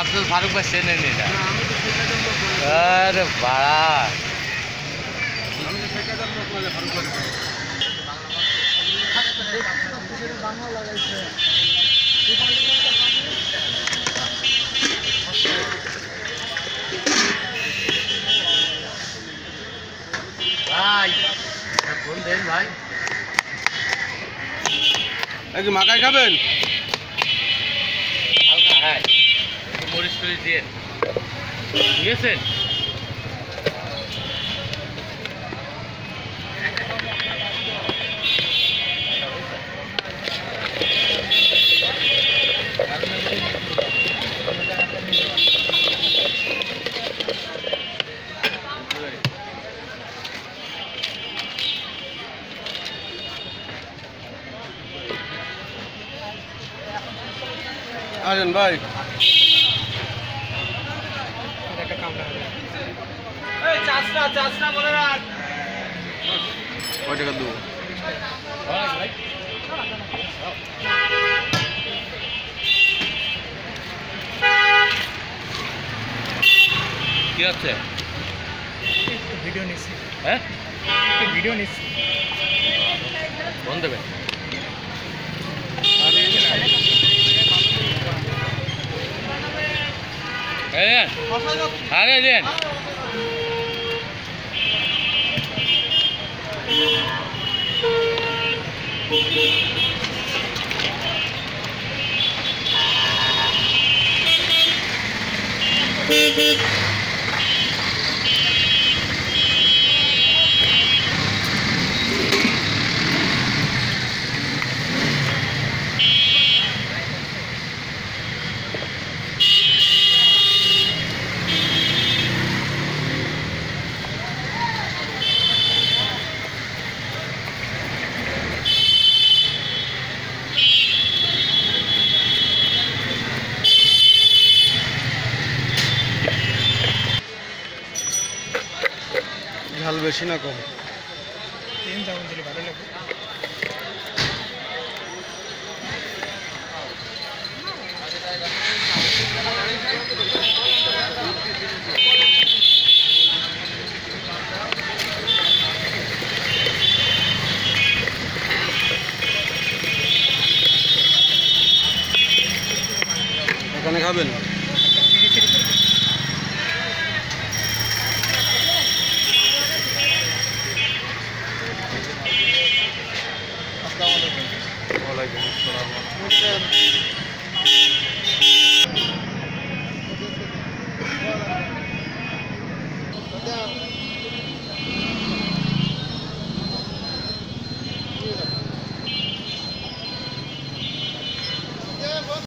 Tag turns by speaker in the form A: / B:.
A: अफजल फारूक भाई से नहीं ना अरे बड़ा भाई फोन देन भाई
B: কি মাকাই খাবেন
A: হালকা হ্যাঁ মরিচ করে দিয়ে নিয়েছেন
B: আসেন ভাই
A: চাষটা বলে রাখ
B: কয় টাকা দেবো
A: কি হচ্ছে
C: ভিডিও নিচ্ছি
A: হ্যাঁ
C: ভিডিও নিচ্ছি
A: ফোন দেবেন আরে দেন
B: ঝাল বেশি না কম
C: তিন চামচ দিলে ভালো লাগবে
B: এখানে খাবেন